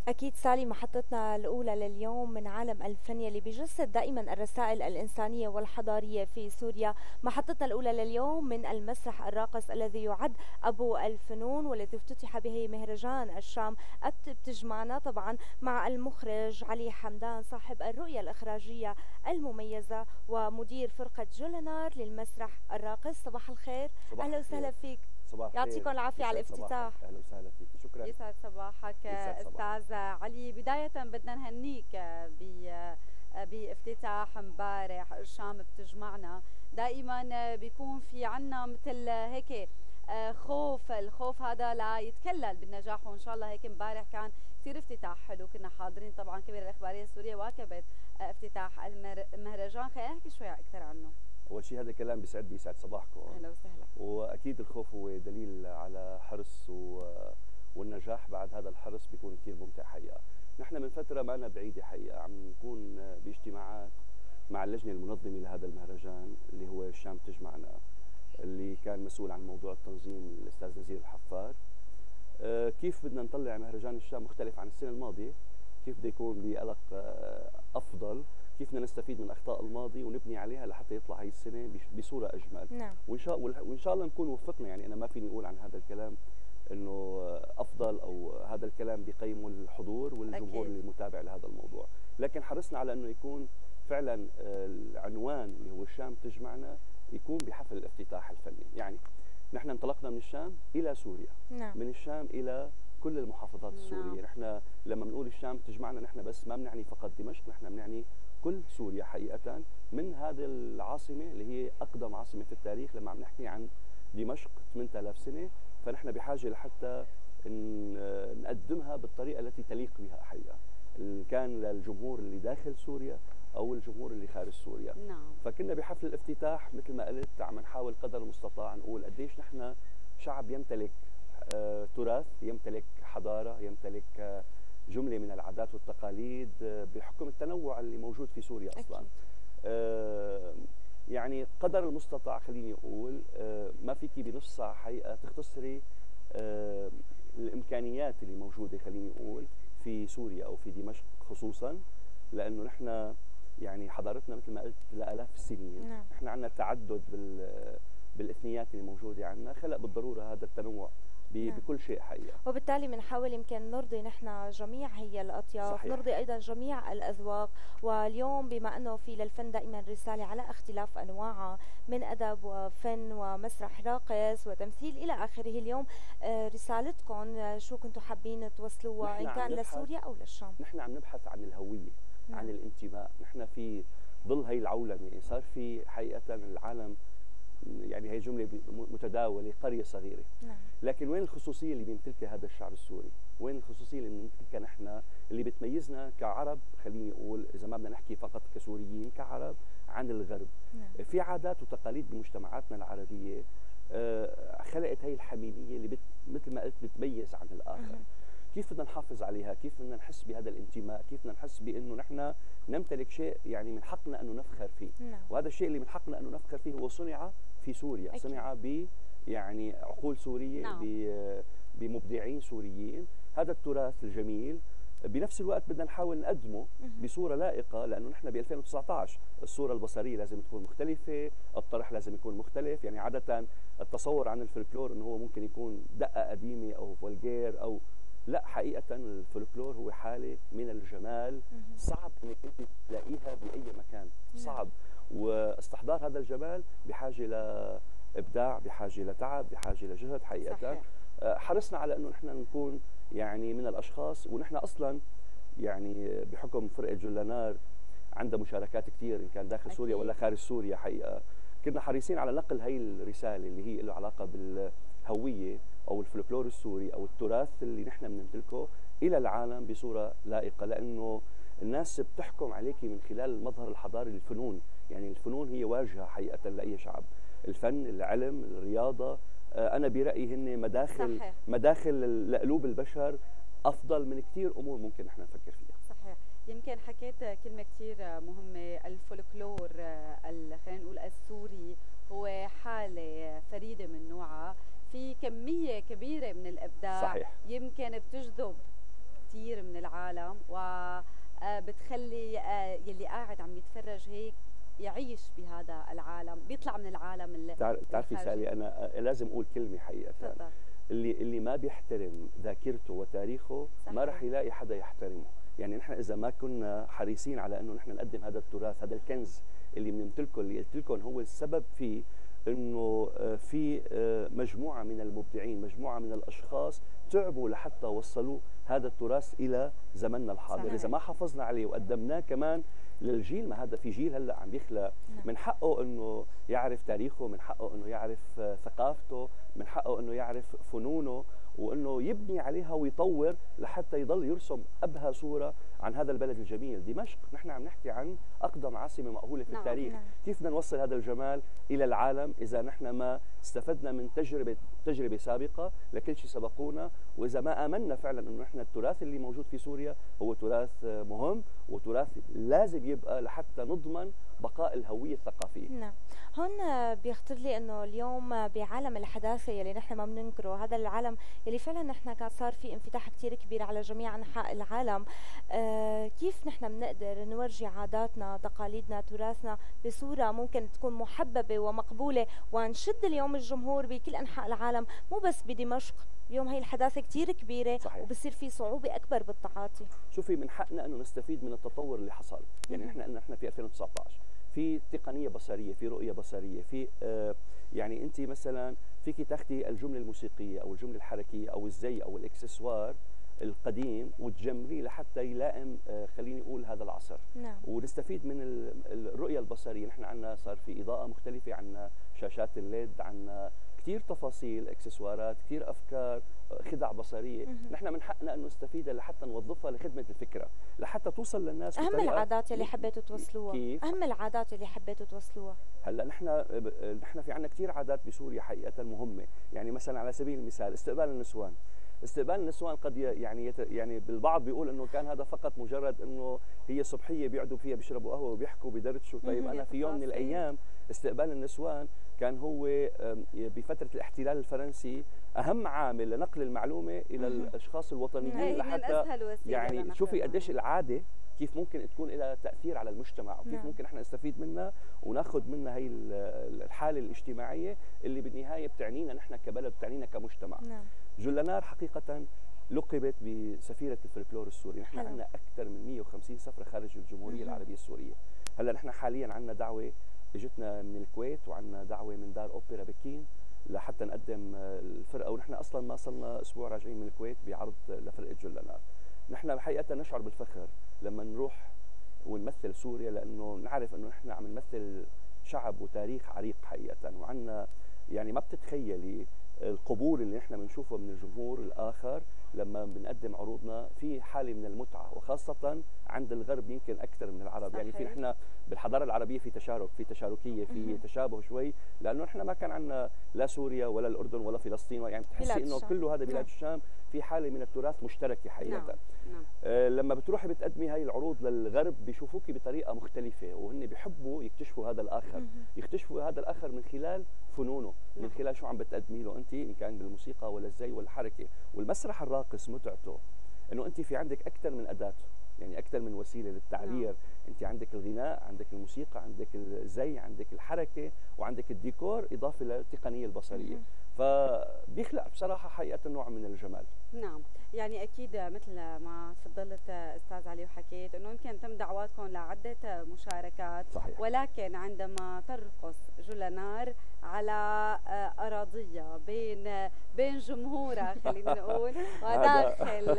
أكيد سالي، محطتنا الأولى لليوم من عالم الفن يلي بيجسد دائما الرسائل الإنسانية والحضارية في سوريا. محطتنا الأولى لليوم من المسرح الراقص الذي يعد أبو الفنون، والذي افتتح به مهرجان الشام. بتجمعنا طبعا مع المخرج علي حمدان صاحب الرؤية الإخراجية المميزة ومدير فرقة جولنار للمسرح الراقص. صباح الخير. صباح أهلا وسهلا الخير. فيك. صباح الخير. يعطيكم العافية على يسعد صباحك. الافتتاح. اهلا وسهلا فيك. شكرا. يسعد صباحك يسعد صباحك. استاذ علي. بداية بدنا نهنيك بافتتاح امبارح الشام بتجمعنا. دائما بيكون في عنا مثل هيك الخوف هذا لا يتكلل بالنجاح، وان شاء الله هيك امبارح كان كثير افتتاح حلو. كنا حاضرين طبعا. كبيرة الاخباريه السوريه واكبت افتتاح المهرجان. خلينا نحكي شوي اكثر عنه. اول شيء هذا الكلام بيسعدني، يسعد صباحكم. اهلا وسهلا. واكيد الخوف هو دليل على حرص والنجاح بعد هذا الحرص بيكون كثير ممتع حقيقه. نحن من فتره ما بعيده حقيقه عم نكون باجتماعات مع اللجنه المنظمه لهذا المهرجان اللي هو الشام تجمعنا، اللي كان مسؤول عن موضوع التنظيم الاستاذ نزير الحفار. كيف بدنا نطلع مهرجان الشام مختلف عن السنه الماضيه، كيف بده يكون بألق افضل، كيف بدنا نستفيد من اخطاء الماضي ونبني عليها لحتى يطلع هي السنه بصوره اجمل. نعم. وان شاء الله نكون وفقنا. يعني انا ما فيني اقول عن هذا الكلام انه افضل، او هذا الكلام بقيمه الحضور والجمهور أكيد. اللي متابع لهذا الموضوع، لكن حرصنا على انه يكون فعلا العنوان اللي هو الشام تجمعنا يكون بحفل الافتتاح الفني. يعني نحن انطلقنا من الشام الى سوريا. نعم. من الشام الى كل المحافظات السوريه. نحن لما بنقول الشام تجمعنا نحن بس ما بنعني فقط دمشق، نحن بنعني كل سوريا حقيقه، من هذه العاصمه اللي هي اقدم عاصمه في التاريخ. لما عم نحكي عن دمشق 8000 سنه، فنحن بحاجه لحتى نقدمها بالطريقه التي تليق بها حقيقه، إن كان للجمهور اللي داخل سوريا او الجمهور اللي خارج سوريا. نعم. فكنا بحفل الافتتاح مثل ما قلت عم نحاول قدر المستطاع نقول قديش نحن شعب يمتلك تراث، يمتلك حضاره، يمتلك جمله من العادات والتقاليد بحكم التنوع اللي موجود في سوريا اصلا. يعني قدر المستطاع خليني اقول ما فيكي بنص ساعه حقيقه تختصري الامكانيات اللي موجوده خليني اقول في سوريا او في دمشق خصوصا، لانه نحن يعني حضارتنا مثل ما قلت لالاف السنين. نعم. نحن عندنا تعدد بالاثنيات اللي موجوده عندنا، خلق بالضروره هذا التنوع بكل شيء حقيقه. وبالتالي بنحاول يمكن نرضي نحن جميع هي الاطياف. صحيح. نرضي ايضا جميع الاذواق. واليوم بما انه في للفن دائما رساله على اختلاف انواعها من ادب وفن ومسرح راقص وتمثيل الى اخره، اليوم رسالتكم شو كنتوا حابين توصلوها ان كان لسوريا او للشام؟ نحن عم نبحث عن الهويه. نعم. عن الانتماء. نحن في ظل هي العولمه صار في حقيقه العالم، يعني هي جمله متداوله، قريه صغيره. نعم. لكن وين الخصوصيه اللي بيمتلكها هذا الشعب السوري؟ وين الخصوصيه اللي بنمتلكها نحن اللي بتميزنا كعرب؟ خليني اقول اذا ما بدنا نحكي فقط كسوريين، كعرب عن الغرب. نعم. في عادات وتقاليد بمجتمعاتنا العربيه خلقت هي الحميميه اللي مثل ما قلت بتميز عن الاخر. كيف بدنا نحافظ عليها؟ كيف بدنا نحس بهذا الانتماء؟ كيف بدنا نحس بانه نحن نمتلك شيء يعني من حقنا انه نفخر فيه؟ نعم. وهذا الشيء اللي من حقنا انه نفخر فيه هو صنع في سوريا. أكيد. صنع يعني عقول سوريه. نعم. بمبدعين سوريين. هذا التراث الجميل بنفس الوقت بدنا نحاول نقدمه بصوره لائقه، لانه نحن ب 2019 الصوره البصريه لازم تكون مختلفه، الطرح لازم يكون مختلف. يعني عاده التصور عن الفلكلور انه هو ممكن يكون دقه قديمه او فولجير او لا، حقيقه الفلكلور هو حاله من الجمال صعب انك انت تلاقيها باي مكان. صعب. واستحضار هذا الجمال بحاجه لابداع، بحاجه لتعب، بحاجه لجهد حقيقه. صحيح. حرصنا على انه نحن نكون يعني من الاشخاص، ونحن اصلا يعني بحكم فرقه جولنار عندها مشاركات كثير ان كان داخل سوريا ولا خارج سوريا حقيقه، كنا حريصين على نقل هي الرساله اللي هي له علاقه بالهويه او الفلكلور السوري او التراث اللي نحن بنمتلكه الى العالم بصوره لائقه، لانه الناس بتحكم عليكي من خلال المظهر الحضاري للفنون. يعني الفنون هي واجهه حقيقه لاي شعب. الفن، العلم، الرياضه، انا برايي هن مداخل. صحيح. مداخل لقلوب البشر افضل من كثير امور ممكن نحن نفكر فيها. صحيح. يمكن حكيت كلمه كثير مهمه. الفولكلور خلينا نقول السوري هو حاله فريده من نوعها، في كميه كبيره من الابداع. صحيح. يمكن بتجذب كثير من العالم، وبتخلي يلي قاعد عم يتفرج هيك يعيش بهذا العالم، بيطلع من العالم. بتعرفي سالي، انا لازم اقول كلمه حقيقه. تفضل. اللي ما بيحترم ذاكرته وتاريخه صحيح. ما رح يلاقي حدا يحترمه. يعني نحن اذا ما كنا حريصين على انه نحن نقدم هذا التراث، هذا الكنز اللي بنمتلكه، اللي قلت لكم هو السبب فيه انه في مجموعه من المبدعين، مجموعه من الاشخاص تعبوا لحتى وصلوا هذا التراث الى زمننا الحاضر. صحيح. اذا ما حافظنا عليه وقدمناه كمان للجيل، ما هذا في جيل هلا عم يخلق، من حقه انه يعرف تاريخه، من حقه انه يعرف ثقافته، من حقه انه يعرف فنونه، وانه يبني عليها ويطور لحتى يضل يرسم ابهى صوره عن هذا البلد الجميل. دمشق نحن عم نحكي عن اقدم عاصمه مأهوله في التاريخ. كيف بدنا نوصل هذا الجمال الى العالم اذا نحن ما استفدنا من تجربه سابقه لكل شيء سبقونا، واذا ما امنا فعلا انه نحن التراث اللي موجود في سوريا هو تراث مهم وتراث لازم يبقى لحتى نضمن بقاء الهويه الثقافيه. نعم. هون بيخطر لي انه اليوم بعالم الحداثه يلي نحن ما بننكره، هذا العالم يلي فعلا نحن كان صار في انفتاح كثير كبير على جميع انحاء العالم، كيف نحن بنقدر نورجي عاداتنا، تقاليدنا، تراثنا بصوره ممكن تكون محببه ومقبوله، ونشد اليوم الجمهور بكل انحاء العالم، مو بس بدمشق. اليوم هي الحداثه كثير كبيره. صحيح. وبصير في صعوبه اكبر بالتعاطي. شوفي، من حقنا انه نستفيد من التطور اللي حصل. يعني نحن في 2019 في تقنيه بصريه، في رؤيه بصريه، في يعني انت مثلا فيك تاخذي الجمله الموسيقيه او الجمله الحركيه او الزي او الاكسسوار القديم وتجمليه لحتى يلائم خليني اقول هذا العصر. نعم. ونستفيد من الرؤيه البصريه. نحن عندنا صار في اضاءه مختلفه، عندنا شاشات الليد، عندنا كثير تفاصيل، اكسسوارات، كثير افكار، خدع بصريه. نحن من حقنا انه نستفيدها لحتى نوظفها لخدمه الفكره، لحتى توصل للناس. اهم العادات اللي حبيتوا توصلوها. كيف؟ اهم العادات اللي حبيتوا توصلوها. هلا نحن في عندنا كثير عادات بسوريا حقيقه مهمه. يعني مثلا على سبيل المثال استقبال النسوان. استقبال النسوان قد يعني بالبعض بيقول انه كان هذا فقط مجرد انه هي صبحيه بيقعدوا فيها بيشربوا قهوه وبيحكوا بيدردشوا. طيب انا في يوم من الايام استقبال النسوان كان هو بفتره الاحتلال الفرنسي اهم عامل لنقل المعلومه الى الاشخاص الوطنيين لحتى يعني شوفي قديش العاده كيف ممكن تكون لها تاثير على المجتمع، وكيف ممكن احنا نستفيد منها وناخذ منها هي الحاله الاجتماعيه اللي بالنهايه بتعنينا نحن كبلد، بتعنينا كمجتمع. جولانار حقيقه لقبت بسفيره الفلكلور السوري. نحن عندنا اكثر من 150 سفره خارج الجمهوريه العربيه السوريه. هلا نحن حاليا عندنا دعوه اجتنا من الكويت، وعندنا دعوه من دار اوبرا بكين لحتى نقدم الفرقه، ونحن اصلا ما صلنا اسبوع راجعين من الكويت بعرض لفرقه جولانار. نحن حقيقه نشعر بالفخر لما نروح ونمثل سوريا، لانه نعرف انه نحن عم نمثل شعب وتاريخ عريق حقيقه، وعندنا يعني ما بتتخيلي القبول اللي نحن بنشوفه من الجمهور الاخر لما بنقدم عروضنا. في حاله من المتعه، وخاصه عند الغرب يمكن اكثر من العرب. يعني في نحن بالحضاره العربيه في تشارك، في تشاركيه، في تشابه شوي، لانه نحن ما كان عندنا لا سوريا ولا الاردن ولا فلسطين، يعني بتحسي انه كله هذا بلاد الشام في حاله من التراث مشتركه حقيقه. لما بتروحي بتقدمي هاي العروض للغرب بيشوفوكي بطريقه مختلفه، وهن بيحبوا يكتشفوا هذا الاخر، يكتشفوا هذا الاخر من خلال فنونه، من خلال شو عم بتقدمي له انت، ان كان بالموسيقى ولا الزي ولا الحركه. والمسرح الراقص متعته انه انت في عندك اكثر من اداه، يعني اكثر من وسيله للتعبير. انت عندك الغناء، عندك الموسيقى، عندك الزي، عندك الحركه، وعندك الديكور، اضافه للتقنيه البصريه. فبيخلق بصراحه حقيقه نوع من الجمال. نعم، يعني اكيد مثل ما تفضلت استاذ علي وحكيت انه يمكن تم دعواتكم لعده مشاركات. صحيح. ولكن عندما ترقص جولانار على اراضيه بين جمهورها خلينا نقول وداخل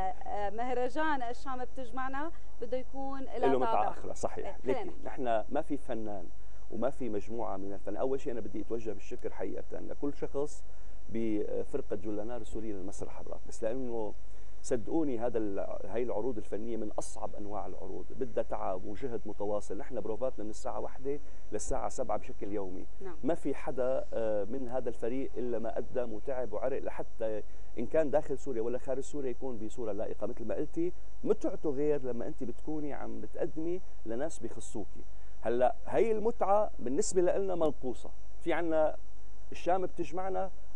مهرجان الشام بتجمعنا، بده يكون له متعه اخرى. صحيح. نحن ما في فنان وما في مجموعه من الفن. اول شيء انا بدي اتوجه بالشكر حقيقه لكل شخص بفرقه جولانار السوريه للمسرح الراقص، لانه صدقوني هاي العروض الفنيه من اصعب انواع العروض، بدها تعب وجهد متواصل. نحن بروفاتنا من الساعه 1 للساعه 7 بشكل يومي. ما في حدا من هذا الفريق الا ما قدم وتعب وعرق لحتى ان كان داخل سوريا ولا خارج سوريا يكون بصوره لائقه. مثل ما قلتي متعته غير لما انت بتكوني عم بتقدمي لناس بيخصوكي. هلا هي المتعه بالنسبه لنا منقوصه. في عنا الشام بتجمعنا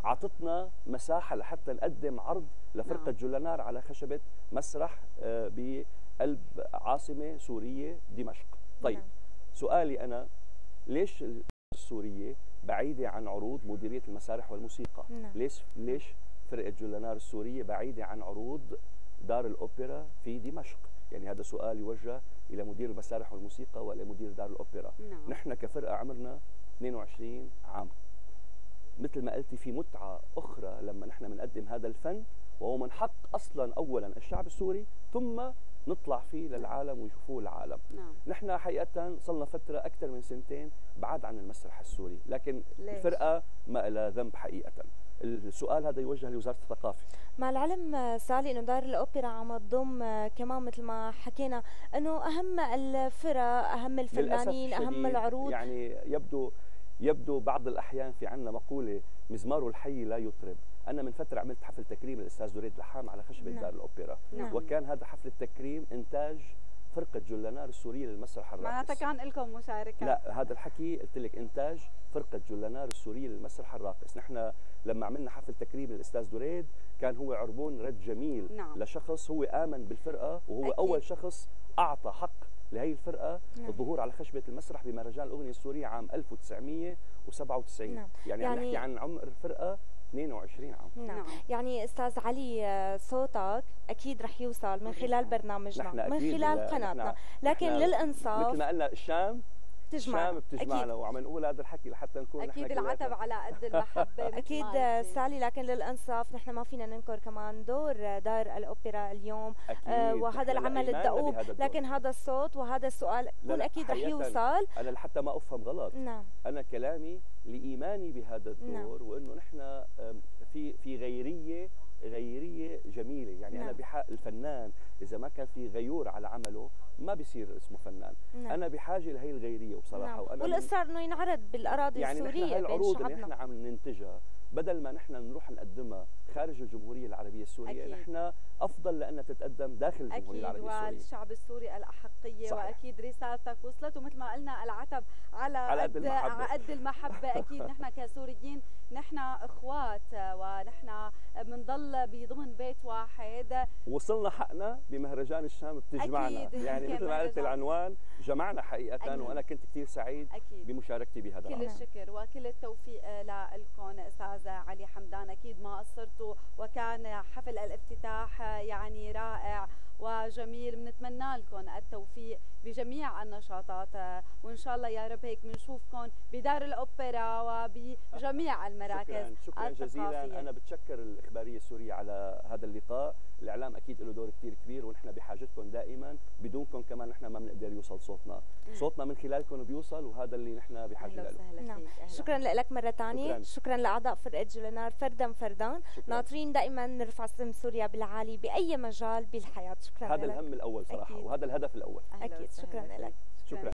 عطتنا مساحه لحتى نقدم عرض لفرقه جولانار على خشبه مسرح بقلب عاصمه سوريه دمشق. طيب سؤالي انا، ليش السوريه بعيده عن عروض مديريه المسارح والموسيقى؟ ليش فرقه جولانار السوريه بعيده عن عروض دار الاوبرا في دمشق؟ يعني هذا سؤال يوجه الى مدير المسارح والموسيقى والى مدير دار الاوبرا. نحن كفرقه عمرنا 22 عام. مثل ما قلتي في متعه اخرى لما نحن بنقدم هذا الفن، وهو من حق اصلا اولا الشعب السوري ثم نطلع فيه للعالم ويشوفوه العالم. نحن حقيقه صلنا فتره اكثر من سنتين بعاد عن المسرح السوري، لكن الفرقه ما لها ذنب حقيقه. السؤال هذا يوجه لوزاره الثقافه. مع العلم سالي انه دار الاوبرا عم تضم كمان مثل ما حكينا انه اهم الفرق، اهم الفنانين، اهم العروض. يعني يبدو بعض الاحيان في عندنا مقوله مزمار الحي لا يطرب. انا من فتره عملت حفل تكريم للاستاذ دريد لحام على خشبه دار الاوبرا، وكان هذا حفل التكريم انتاج فرقه جولانار السوريه للمسرح الراقص. معناتها كان لكم مشاركه؟ لا، هذا الحكي قلت لك انتاج فرقه جولانار السوريه للمسرح الراقص. نحن لما عملنا حفل تكريم للاستاذ دريد كان هو عربون رد جميل لشخص هو امن بالفرقه، وهو أكيد. اول شخص اعطى حق لهي الفرقه الظهور على خشبه المسرح بمهرجان الاغنيه السوريه عام 1997. يعني عم نحكي عن عمر الفرقه 22 عام. يعني استاذ علي، صوتك اكيد رح يوصل من خلال برنامجنا، من خلال قناتنا، لكن للانصاف مثل ما قلنا الشام بتجمعنا، وعم نقول هذا الحكي لحتى نكون اكيد العتب على قد المحبه. اكيد سالي، لكن للانصاف نحن ما فينا ننكر كمان دور دار الاوبرا اليوم، وهذا العمل الدؤوب، لكن هذا الصوت وهذا السؤال يكون اكيد رح يوصل. انا لحتى ما افهم غلط، انا كلامي لايماني بهذا الدور، وانه نحن في غيريه جميله. يعني انا بحق الفنان اذا ما كان في غيور على عمله ما بيصير اسمه فنان. انا بحاجه لهي الغيريه بصراحه. وأنا والاصرار انه ينعرض بالاراضي يعني السوريه. يعني العروض اللي نحن عم ننتجها بدل ما نحن نروح نقدمها خارج الجمهوريه العربيه السوريه، أكيد. نحن افضل لانها تتقدم داخل الجمهوريه العربيه السوريه. اكيد، والشعب السوري الاحقيه. صحيح. واكيد رسالتك وصلت، ومثل ما قلنا العتب على قد المحبه. اكيد نحن كسوريين نحن اخوات، ونحن بنضل بضمن بيت واحد. وصلنا حقنا بمهرجان الشام بتجمعنا. أكيد. يعني مثل ما قلت العنوان جمعنا حقيقه. أكيد. وانا كنت كثير سعيد بمشاركتي بهذا العمل. كل الشكر وكل التوفيق لكم استاذ علي حمدان. اكيد ما قصرتوا، وكان حفل الافتتاح يعني رائع وجميل. بنتمنى لكم التوفيق بجميع النشاطات، وان شاء الله يا رب هيك بنشوفكم بدار الاوبرا وبجميع المراكز. شكرا جزيلا. انا بتشكر الاخباريه السوريه على هذا اللقاء. الاعلام اكيد له دور كثير كبير، ونحن بحاجتكم دائما. بدونكم كمان نحن ما بنقدر يوصل صوتنا من خلالكم بيوصل، وهذا اللي نحن بحاجه له. شكرا لك مره ثانيه. شكرا لاعضاء فرقه جولانار فردان. ناطرين دائما نرفع اسم سوريا بالعالي باي مجال بالحياه. شكرا هذا الهم الاول صراحه. أكيد. وهذا الهدف الاول. اكيد. شكرا لك.